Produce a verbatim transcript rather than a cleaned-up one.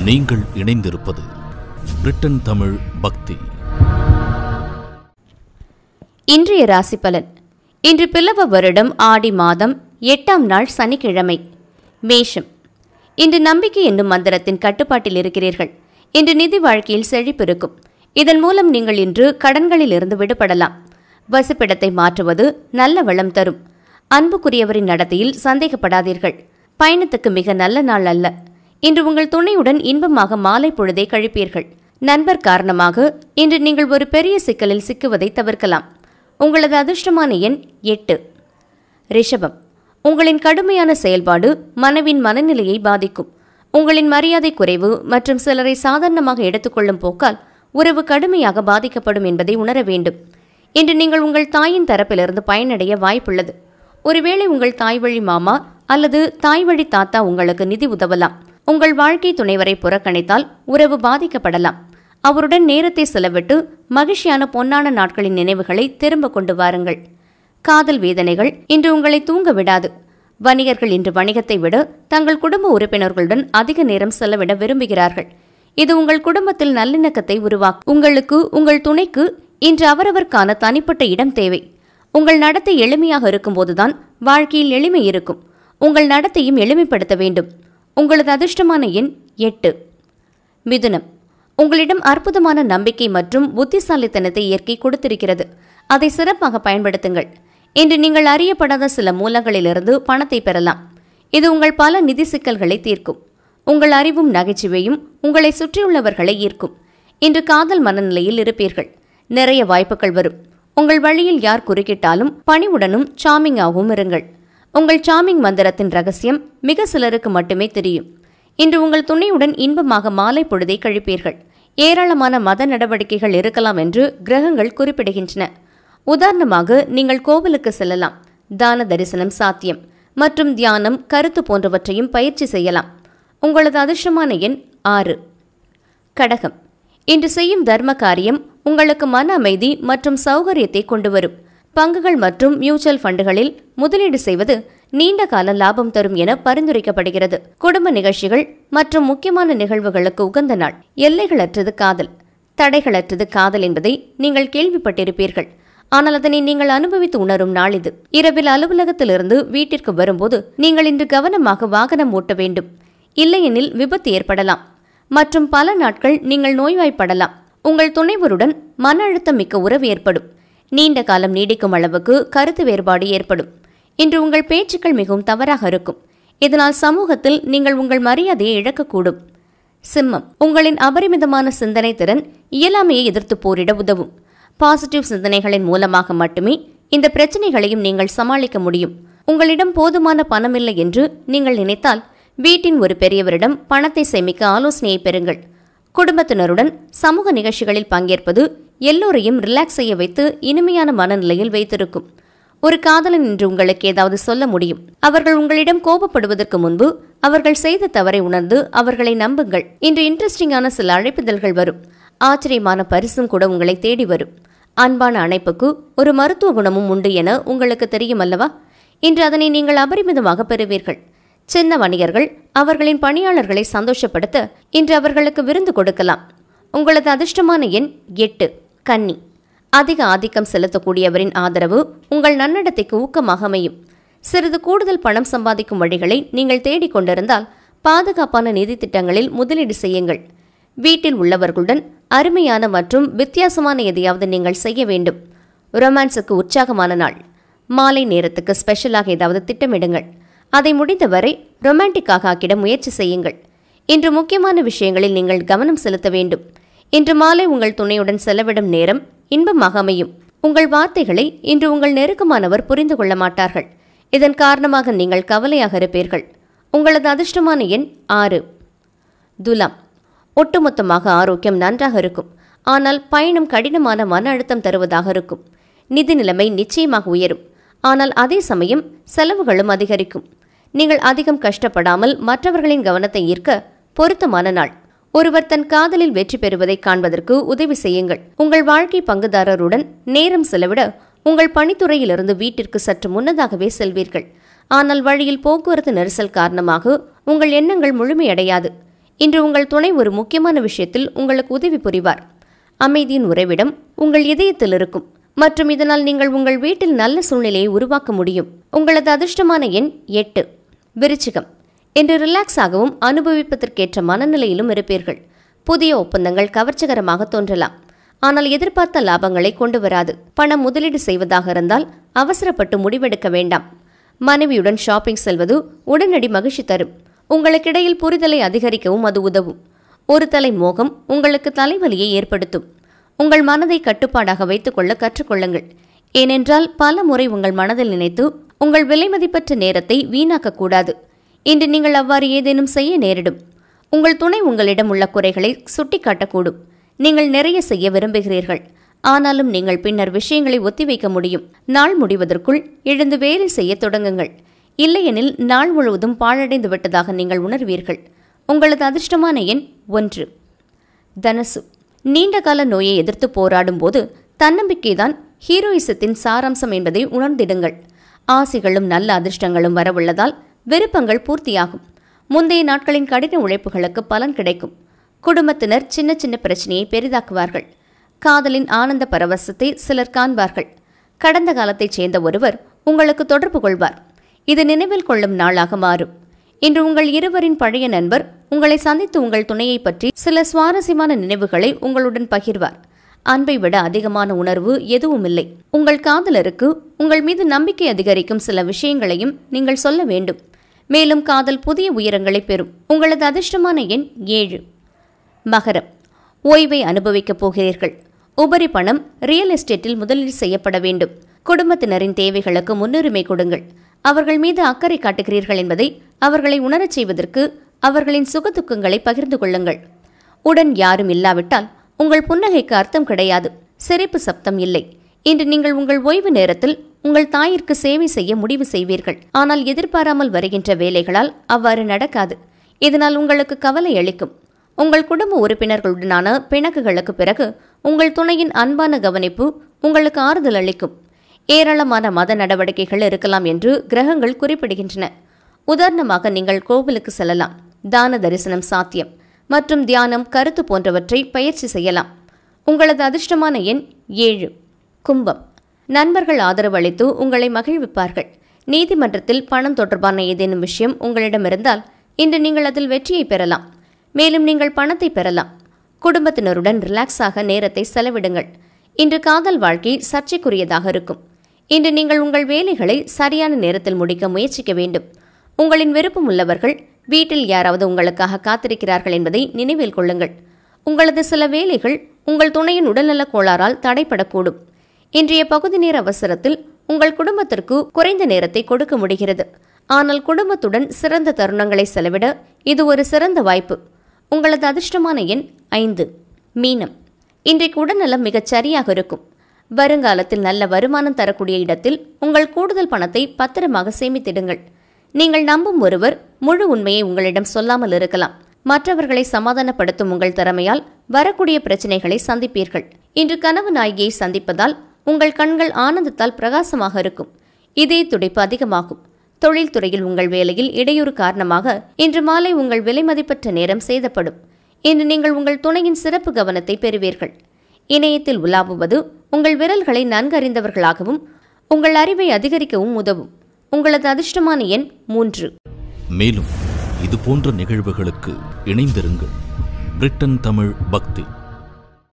நீங்கள் இணைந்திருப்பது பிரிட்டன் தமிழ் பக்தி. இன்றைய ராசி பலன். இன்று பிளவ வருடம் ஆடி மாதம் எட்டாம் நாள் சனிக்கிழமை. மேஷம். இன்று நம்பிக்கை என்னும் மந்திரத்தின் கட்டுப்பாட்டில் இருக்கிறீர்கள். இன்று நிதி வாழ்க்கையில் செழிப்பு இருக்கும். இதன் மூலம் நீங்கள் இன்று கடன்களில் இருந்து விடுபடலாம். வசிப்பிடத்தை மாற்றுவது நல்ல வளம் தரும். அன்புக்குரியவரின் நடத்தையில் சந்தேகப்படாதீர்கள். பயணத்துக்கு மிக நல்ல நாள் அல்ல. இன்று உங்கள் துணையுடன் இன்பமாக மாலை பொழுதை கழிப்பீர்கள். நண்பர் காரணமாக இன்று நீங்கள் ஒரு பெரிய சிக்கலில் சிக்குவதை தவிர்க்கலாம். உங்களது அதிர்ஷ்டமான எண் எட்டு. ரிஷபம். உங்களின் கடுமையான செயல்பாடு மனைவின் மனநிலையை பாதிக்கும். உங்களின் மரியாதை குறைவு மற்றும் சிலரை சாதாரணமாக எடுத்துக்கொள்ளும் போக்கால் உறவு கடுமையாக பாதிக்கப்படும் என்பதை உணர வேண்டும். இன்று நீங்கள் உங்கள் தாயின் தரப்பிலிருந்து பயனடைய வாய்ப்புள்ளது. ஒருவேளை உங்கள் தாய் வழி மாமா அல்லது தாய் வழி தாத்தா உங்களுக்கு நிதி உதவலாம். உங்கள் வாழ்க்கை துணைவரை புறக்கணித்தால் உறவு பாதிக்கப்படலாம். அவருடன் நேரத்தை செலவிட்டு மகிழ்ச்சியான பொன்னான நாட்களின் நினைவுகளை திரும்ப கொண்டு வாருங்கள். காதல் வேதனைகள் இன்று உங்களை தூங்க விடாது. வணிகர்கள் இன்று வணிகத்தை விட தங்கள் குடும்ப உறுப்பினர்களுடன் அதிக நேரம் செலவிட விரும்புகிறார்கள். இது உங்கள் குடும்பத்தில் நல்லிணக்கத்தை உருவாக்கும். உங்களுக்கு உங்கள் துணைக்கு இன்று அவரவருக்கான தனிப்பட்ட இடம் தேவை. உங்கள் நடத்தை எளிமையாக இருக்கும்போதுதான் வாழ்க்கையில் எளிமை இருக்கும். உங்கள் நடத்தையும் எளிமைப்படுத்த வேண்டும். உங்களது அதிர்ஷ்டமான எண் எட்டு. மிதுனம். உங்களிடம் அற்புதமான நம்பிக்கை மற்றும் புத்திசாலித்தனத்தை இயற்கை கொடுத்திருக்கிறது. அதை சிறப்பாக பயன்படுத்துங்கள். இன்று நீங்கள் அறியப்படாத சில மூலங்களிலிருந்து பணத்தை பெறலாம். இது உங்கள் பல நிதி சிக்கல்களை தீர்க்கும். உங்கள் அறிவும் நகைச்சுவையும் உங்களை சுற்றியுள்ளவர்களை ஈர்க்கும். இன்று காதல் மனநிலையில் இருப்பீர்கள். நிறைய வாய்ப்புகள் வரும். உங்கள் வழியில் யார் குறுக்கிட்டாலும் பணிவுடனும் சாமிங்காகவும் இருங்கள். உங்கள் சாமிங் மந்திரத்தின் ரகசியம் மிக சிலருக்கு மட்டுமே தெரியும். இன்று உங்கள் துணையுடன் இன்பமாக மாலை பொழுதை கழிப்பீர்கள். ஏராளமான மத நடவடிக்கைகள் இருக்கலாம் என்று கிரகங்கள் குறிப்பிடுகின்றன. உதாரணமாக நீங்கள் கோவிலுக்கு செல்லலாம். தான தரிசனம் சாத்தியம் மற்றும் தியானம் கருத்து போன்றவற்றையும் பயிற்சி செய்யலாம். உங்களது அதிர்ஷ்டமான எண் ஆறு. கடகம். இன்று செய்யும் தர்ம காரியம் உங்களுக்கு மன அமைதி மற்றும் சௌகரியத்தை கொண்டு வரும். பங்குகள் மற்றும் மியூச்சுவல் ஃபண்டுகளில் முதலீடு செய்வது நீண்ட கால லாபம் தரும் என பரிந்துரைக்கப்படுகிறது. குடும்ப நிகழ்ச்சிகள் மற்றும் முக்கியமான நிகழ்வுகளுக்கு உகந்த நாள். எல்லைகளற்றது காதல், தடைகளற்றது காதல் என்பதை நீங்கள் கேள்விப்பட்டிருப்பீர்கள். ஆனால் அதனை நீங்கள் அனுபவித்து உணரும் நாள் இது. இரவில் அலுவலகத்திலிருந்து வீட்டிற்கு வரும்போது நீங்கள் இன்று கவனமாக வாகனம் ஓட்ட வேண்டும். இல்லையெனில் விபத்து ஏற்படலாம் மற்றும் பல நாட்கள் நீங்கள் நோய்வாய்ப்படலாம். உங்கள் துணைவருடன் மன அழுத்தம் மிக்க உறவு ஏற்படும். நீண்ட காலம் நீடிக்கும் அளவுக்கு கருத்து வேறுபாடு ஏற்படும். இன்று உங்கள் பேச்சுக்கள் மிகவும் தவறாக இருக்கும். இதனால் சமூகத்தில் நீங்கள் உங்கள் மரியாதையை இழக்கக்கூடும். சிம்மம். உங்களின் அபரிமிதமான சிந்தனை திறன் இயலாமையை எதிர்த்து போரிட உதவும். பாசிட்டிவ் சிந்தனைகளின் மூலமாக மட்டுமே இந்த பிரச்சனைகளையும் நீங்கள் சமாளிக்க முடியும். உங்களிடம் போதுமான பணமில்லை என்று நீங்கள் நினைத்தால் வீட்டின் ஒரு பெரியவரிடம் பணத்தை சேமிக்க ஆலோசனையை பெறுங்கள். குடும்பத்தினருடன் சமூக நிகழ்ச்சிகளில் பங்கேற்பது எல்லோரையும் ரிலாக்ஸ் செய்ய வைத்து இனிமையான மனநிலையில் வைத்திருக்கும். ஒரு காதலன் என்று உங்களுக்கு ஏதாவது சொல்ல முடியும். அவர்கள் உங்களிடம் கோபப்படுவதற்கு முன்பு அவர்கள் செய்த தவறை உணர்ந்து அவர்களை நம்புங்கள். இன்று இன்ட்ரெஸ்டிங்கான சில அழைப்புதல்கள் வரும். ஆச்சரியமான பரிசும் கூட உங்களை தேடி வரும். அன்பான அணைப்புக்கு ஒரு மருத்துவ குணமும் உண்டு என உங்களுக்கு தெரியும் அல்லவா? இன்று அதனை நீங்கள் அபரிமிதமாக பெறுவீர்கள். சின்ன வணிகர்கள் அவர்களின் பணியாளர்களை சந்தோஷப்படுத்த இன்று அவர்களுக்கு விருந்து கொடுக்கலாம். உங்களது அதிர்ஷ்டமான எண் எட்டு. கன்னி. அதிக ஆதிக்கம் செலுத்தக்கூடியவரின் ஆதரவு உங்கள் நன்னடத்தைக்கு ஊக்கமாக அமையும். சிறிது கூடுதல் பணம் சம்பாதிக்கும் வழிகளை நீங்கள் தேடிக்கொண்டிருந்தால் பாதுகாப்பான நிதி திட்டங்களில் முதலீடு செய்யுங்கள். வீட்டில் உள்ளவர்களுடன் அருமையான மற்றும் வித்தியாசமான எதையாவது நீங்கள் செய்ய வேண்டும். ரொமான்ஸுக்கு உற்சாகமான நாள். மாலை நேரத்துக்கு ஸ்பெஷலாக ஏதாவது திட்டமிடுங்கள். அதை முடிந்தவரை ரொமான்டிக்காக ஆக்கிட முயற்சி செய்யுங்கள். இன்று முக்கியமான விஷயங்களில் நீங்கள் கவனம் செலுத்த வேண்டும். இன்று மாலை உங்கள் துணையுடன் செலவிடும் நேரம் இன்பமாக அமையும். உங்கள் வார்த்தைகளை இன்று உங்கள் நெருக்கமானவர் புரிந்து கொள்ள மாட்டார்கள். இதன் காரணமாக நீங்கள் கவலையாக இருப்பீர்கள். உங்களது அதிர்ஷ்டமான எண் ஆறு. துலாம். ஒட்டுமொத்தமாக ஆரோக்கியம் நன்றாக இருக்கும். ஆனால் பயணம் கடினமான மன அழுத்தம் தருவதாக இருக்கும். நிதி நிலைமை நிச்சயமாக உயரும். ஆனால் அதே சமயம் செலவுகளும் அதிகரிக்கும். நீங்கள் அதிகம் கஷ்டப்படாமல் மற்றவர்களின் கவனத்தை ஈர்க்க பொருத்தமான நாள். ஒருவர் தன் காதலில் வெற்றி பெறுவதை காண்பதற்கு உதவி செய்யுங்கள். உங்கள் வாழ்க்கை பங்குதாரருடன் நேரம் செலவிட உங்கள் பணித்துறையிலிருந்து வீட்டிற்கு சற்று முன்னதாகவே செல்வீர்கள். ஆனால் வழியில் போக்குவரத்து நெரிசல் காரணமாக உங்கள் எண்ணங்கள் முழுமையடையாது. இன்று உங்கள் துணை ஒரு முக்கியமான விஷயத்தில் உங்களுக்கு உதவி புரிவார். அமைதியின் உறைவிடம் உங்கள் இதயத்தில் இருக்கும் மற்றும் இதனால் நீங்கள் உங்கள் வீட்டில் நல்ல சூழ்நிலையை உருவாக்க முடியும். உங்களது அதிர்ஷ்டமான எண் எட்டு. விருச்சிகம். இன்று ரிலாக்ஸாகவும் அனுபவிப்பதற்கேற்ற மனநிலையிலும் இருப்பீர்கள். புதிய ஒப்பந்தங்கள் கவர்ச்சிகரமாக தோன்றலாம், ஆனால் எதிர்பார்த்த லாபங்களை கொண்டு வராது. பணம் முதலீடு செய்வதாக இருந்தால் அவசரப்பட்டு முடிவெடுக்க வேண்டாம். மனைவியுடன் ஷாப்பிங் செல்வது உடனடி மகிழ்ச்சி தரும். உங்களுக்கிடையில் புரிதலை அதிகரிக்கவும் அது உதவும். ஒரு தலை மோகம் உங்களுக்கு தலைவலியை ஏற்படுத்தும். உங்கள் மனதை கட்டுப்பாடாக வைத்துக் கொள்ள கற்றுக்கொள்ளுங்கள். ஏனென்றால் பல முறை உங்கள் மனதில் நினைத்து உங்கள் விலைமதிப்பற்ற நேரத்தை வீணாக்கக்கூடாது. இன்று நீங்கள் அவ்வாறு ஏதேனும் செய்ய நேரிடும். உங்கள் துணை உங்களிடம் உள்ள குறைகளை சுட்டிக்காட்டக்கூடும். நீங்கள் நிறைய செய்ய விரும்புகிறீர்கள், ஆனாலும் நீங்கள் பின்னர் விஷயங்களை ஒத்திவைக்க முடியும். நாள் முடிவதற்குள் எழுந்து வேலை செய்ய தொடங்குங்கள். இல்லையெனில் நாள் முழுவதும் பாழடைந்து விட்டதாக நீங்கள் உணர்வீர்கள். உங்களது அதிர்ஷ்டமான எண் ஒன்று. தனுசு. நீண்டகால நோயை எதிர்த்து போராடும் போது தன்னம்பிக்கைதான் ஹீரோயிசத்தின் சாராம்சம் என்பதை உணர்ந்திடுங்கள். ஆசைகளும் நல்ல அதிர்ஷ்டங்களும் வரவுள்ளதால் விருப்பங்கள் பூர்த்தியாகும். முந்தைய நாட்களின் கடின உழைப்புகளுக்கு பலன் கிடைக்கும். குடும்பத்தினர் சின்ன சின்ன பிரச்சனையை பெரிதாக்குவார்கள். காதலின் ஆனந்த பரவசத்தை சிலர் காண்பார்கள். கடந்த காலத்தைச் சேர்ந்த ஒருவர் உங்களுக்கு தொடர்பு கொள்வார். இது நினைவில் கொள்ளும் நாளாக மாறும். இன்று உங்கள் இருவரின் பழைய நண்பர் உங்களை சந்தித்து உங்கள் துணையை பற்றி சில சுவாரஸ்யமான நினைவுகளை உங்களுடன் பகிர்வார். அன்பை விட அதிகமான உணர்வு எதுவும் இல்லை. உங்கள் காதலருக்கு உங்கள் மீது நம்பிக்கை அதிகரிக்கும் சில விஷயங்களையும் நீங்கள் சொல்ல வேண்டும். மேலும் காதல் புதிய உயரங்களை பெறும். உங்களது அதிர்ஷ்டமான எண் ஏழு. மகரம். ஓய்வை அனுபவிக்கப் போகிறீர்கள். உபரி பணம் ரியல் எஸ்டேட்டில் முதலீடு செய்யப்பட வேண்டும். குடும்பத்தினரின் தேவைகளுக்கு முன்னுரிமை கொடுங்கள். அவர்கள் மீது அக்கறை காட்டுகிறீர்கள் என்பதை அவர்களை உணரச் செய்வதற்கு அவர்களின் சுகதுக்கங்களை பகிர்ந்து கொள்ளுங்கள். உடன் யாரும் இல்லாவிட்டால் உங்கள் புன்னகைக்கு அர்த்தம் கிடையாது. சிரிப்பு சப்தம் இல்லை. இன்று நீங்கள் உங்கள் ஓய்வு நேரத்தில் உங்கள் தாயிற்கு சேவை செய்ய முடிவு செய்வீர்கள். ஆனால் எதிர்பாராமல் வருகின்ற வேலைகளால் அவ்வாறு நடக்காது. இதனால் உங்களுக்கு கவலை அளிக்கும். உங்கள் குடும்ப உறுப்பினர்களுடனான பிணக்குகளுக்கு பிறகு உங்கள் துணையின் அன்பான கவனிப்பு உங்களுக்கு ஆறுதல் அளிக்கும். ஏராளமான மத நடவடிக்கைகள் இருக்கலாம் என்று கிரகங்கள் குறிப்பிடுகின்றன. உதாரணமாக நீங்கள் கோவிலுக்கு செல்லலாம், தான தரிசனம் சாத்தியம் மற்றும் தியானம், கருத்து போன்றவற்றை பயிற்சி செய்யலாம். உங்களது அதிர்ஷ்டமான எண் ஏழு. கும்பம். நண்பர்கள் ஆதரவு அளித்து உங்களை மகிழ்விப்பார்கள். நீதிமன்றத்தில் பணம் தொடர்பான ஏதேனும் விஷயம் உங்களிடமிருந்தால் இன்று நீங்கள் அதில் வெற்றியை பெறலாம். மேலும் நீங்கள் பணத்தை பெறலாம். குடும்பத்தினருடன் ரிலாக்ஸாக நேரத்தை செலவிடுங்கள். இன்று காதல் வாழ்க்கை சர்ச்சைக்குரியதாக இருக்கும். இன்று நீங்கள் உங்கள் வேலைகளை சரியான நேரத்தில் முடிக்க முயற்சிக்க வேண்டும். உங்களின் விருப்பம் உள்ளவர்கள் வீட்டில் யாராவது உங்களுக்காக காத்திருக்கிறார்கள் என்பதை நினைவில் கொள்ளுங்கள். உங்களது சில வேலைகள் உங்கள் துணையின் உடல்நலக் கோளாறால் தடைப்படக்கூடும். இன்றைய பகுதி நேர அவசரத்தில் உங்கள் குடும்பத்திற்கு குறைந்த நேரத்தை கொடுக்க முடிகிறது. ஆனால் குடும்பத்துடன் சிறந்த தருணங்களை செலவிட இது ஒரு சிறந்த வாய்ப்பு. உங்களது அதிர்ஷ்டமான எண் ஐந்து. மீனம். இன்றைக்கு உடல்நலம் மிகச் சரியாக இருக்கும். வருங்காலத்தில் நல்ல வருமானம் தரக்கூடிய இடத்தில் உங்கள் கூடுதல் பணத்தை பத்திரமாக சேமித்திடுங்கள். நீங்கள் நம்பும் ஒருவர் முழு உண்மையை உங்களிடம் சொல்லாமல் இருக்கலாம். மற்றவர்களை சமாதானப்படுத்தும் உங்கள் திறமையால் வரக்கூடிய பிரச்சனைகளை சந்திப்பீர்கள். இன்று கனவு நாயகியை சந்திப்பதால் உங்கள் கண்கள் ஆனந்தத்தால் பிரகாசமாக இருக்கும். இதய துடிப்பு அதிகமாகும். தொழில்துறையில் உங்கள் வேலையில் இடையூறு காரணமாக இன்று மாலை உங்கள் விலைமதிப்பற்ற நேரம் சேதப்படும். இன்று நீங்கள் உங்கள் துணையின் சிறப்பு கவனத்தை பெறுவீர்கள். இணையத்தில் உலாவுவது உங்கள் விரல்களை நன்கறிந்தவர்களாகவும் உங்கள் அறிவை அதிகரிக்கவும் உதவும். உங்களது அதிர்ஷ்டமான எண் மூன்று. மேலும் இது போன்ற நிகழ்வுகளுக்கு இணைந்திருங்கள். பிரிட்டன் தமிழ் பக்தி.